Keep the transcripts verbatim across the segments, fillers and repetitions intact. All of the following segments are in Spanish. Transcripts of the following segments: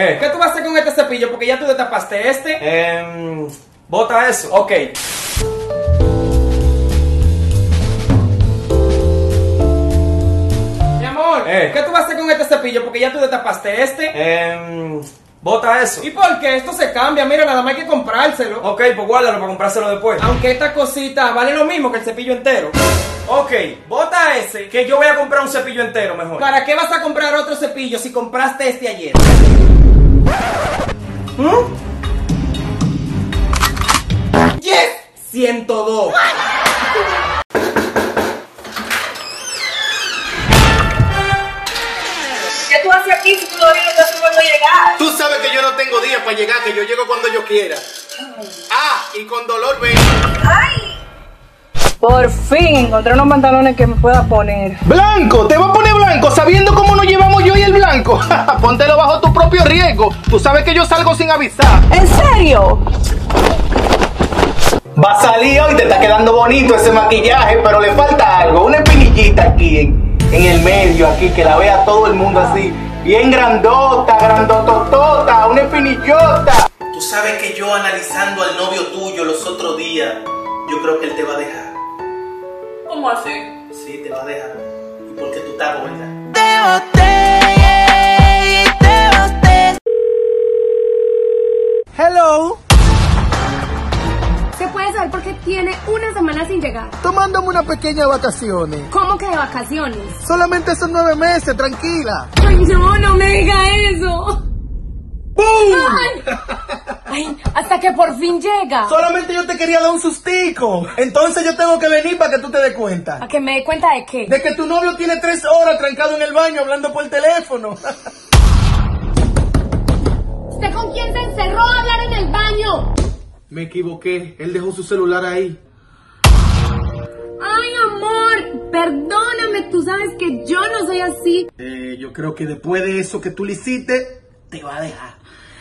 Eh, ¿qué tú vas a hacer con este cepillo? Porque ya tú destapaste este. Eh, bota eso. Ok. Mi amor, Eh. ¿qué tú vas a hacer con este cepillo? Porque ya tú destapaste este. Eh, bota eso. ¿Y por qué? Esto se cambia, mira, nada más hay que comprárselo. Ok, pues guárdalo para comprárselo después. Aunque esta cosita vale lo mismo que el cepillo entero. Ok, bota ese, que yo voy a comprar un cepillo entero mejor. ¿Para qué vas a comprar otro cepillo si compraste este ayer? ¿Mm? ¡Yes! ciento dos. ¿Qué tú haces aquí si tú todavía no estás puesto a llegar? Tú sabes que yo no tengo días para llegar, que yo llego cuando yo quiera. Ah, y con dolor ven. ¡Ay! Por fin encontré unos pantalones que me pueda poner. ¡Blanco! ¿Te va a poner blanco sabiendo cómo nos llevamos yo y el blanco? Póntelo bajo tu propio riesgo. Tú sabes que yo salgo sin avisar. ¿En serio? Va a salir hoy, te está quedando bonito ese maquillaje, pero le falta algo. Una espinillita aquí en, en el medio, aquí, que la vea todo el mundo así. Bien grandota, grandototota, una espinillota. Tú sabes que yo analizando al novio tuyo los otros días, yo creo que él te va a dejar. ¿Cómo así? Sí, te va a dejar. Y porque tú estás gorda. Hello, Se puede saber por qué tiene una semana sin llegar. tomándome unas pequeñas vacaciones. ¿Cómo que de vacaciones? Solamente son nueve meses, tranquila. Ay, no, no me diga eso. Ay, ay, hasta que por fin llega. Solamente yo te quería dar un sustico. Entonces yo tengo que venir para que tú te des cuenta. ¿A que me dé cuenta de qué? De que tu novio tiene tres horas trancado en el baño hablando por teléfono. ¿Usted con quién se encerró a hablar en el baño? Me equivoqué, él dejó su celular ahí. Ay, amor, perdóname, tú sabes que yo no soy así. Eh, yo creo que después de eso que tú le hiciste, te va a dejar.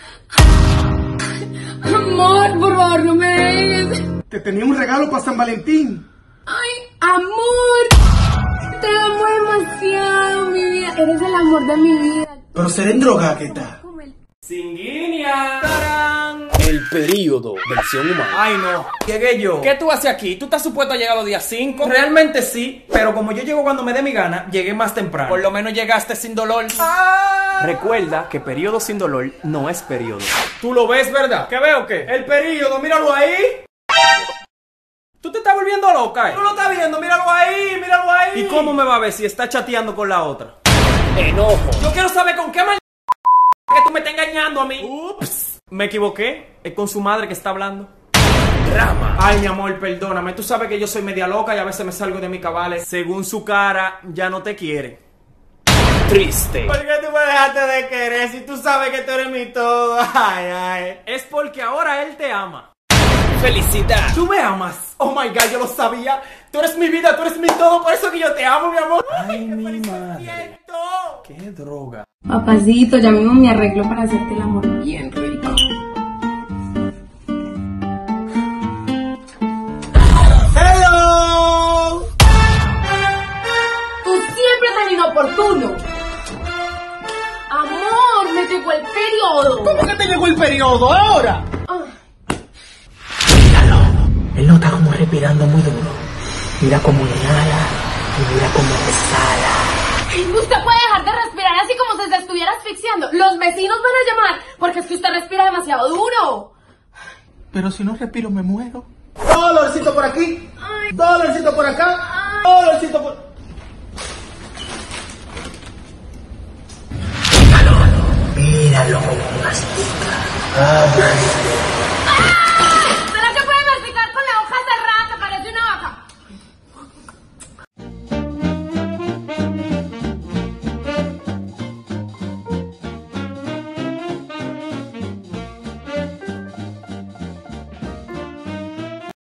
Amor, por favor, no me dejes. Te tenía un regalo para San Valentín. Ay, amor, te amo demasiado, mi vida. Eres el amor de mi vida. Pero seré en droga, ¿qué tal? Como el- Singuinia. ¡Tarán! El periodo, versión humana. Ay, no. Llegué yo. ¿Qué tú haces aquí? ¿Tú estás supuesto a llegar los días cinco? Realmente sí, pero como yo llego cuando me dé mi gana, llegué más temprano. Por lo menos llegaste sin dolor. Recuerda que periodo sin dolor no es periodo. ¿Tú lo ves, verdad? ¿Qué veo qué? El periodo, míralo ahí. ¿Tú te estás volviendo loca, eh? ¿Tú lo estás viendo? Míralo ahí, míralo ahí. ¿Y cómo me va a ver si está chateando con la otra? Enojo. Yo quiero saber con qué mal que tú me estás engañando a mí. Ups. Me equivoqué. Es con su madre que está hablando. Drama. Ay, mi amor, perdóname. Tú sabes que yo soy media loca y a veces me salgo de mi cabales. Según su cara, ya no te quiere. Triste. ¿Por qué tú me dejaste de querer si tú sabes que tú eres mi todo? Ay, ay. Es porque ahora él te ama. Felicidad. Tú me amas. Oh my God, yo lo sabía. Tú eres mi vida, tú eres mi todo. Por eso que yo te amo, mi amor. Ay, qué mi feliz me madre. siento. Qué droga. Papacito, ya mismo me arreglo para hacerte el amor bien rico. ¡Hello! Tú siempre tan inoportuno. Amor, me llegó el periodo. ¿Cómo que te llegó el periodo ahora? Ah, Él no está como respirando muy duro. Mira cómo inhala y mira cómo exhala. usted puede dejar de respirar así como si se estuviera asfixiando. Los vecinos van a llamar porque es que usted respira demasiado duro. Pero si no respiro me muero. Dolorcito por aquí. Dolorcito por acá. Dolorcito por... Míralo como mastica. Ah,